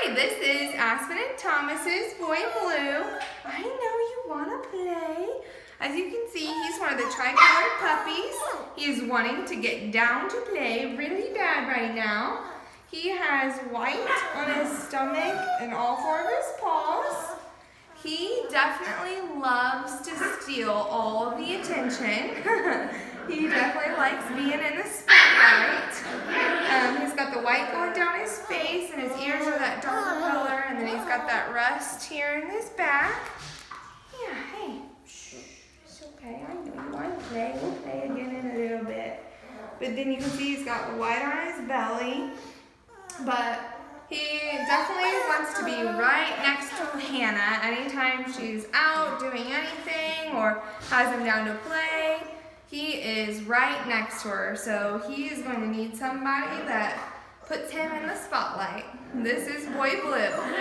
Hi, this is Aspen and Thomas's boy Blue. I know you want to play. As you can see, he's one of the tricolored puppies. He is wanting to get down to play really bad right now. He has white on his stomach and all four of his paws. He definitely loves to steal all of the attention. He definitely likes being in the spotlight. He's got the white going down his face, and his ears are that darker color, and then he's got that rust here in his back. Yeah, hey, shh, it's okay. I know you want to play. We'll play again in a little bit. But then you can see he's got the white on his belly, but he definitely wants to be right next to Hannah anytime she's out doing anything or has him down to play. He is right next to her, so he is going to need somebody that puts him in the spotlight. This is Boy Blue.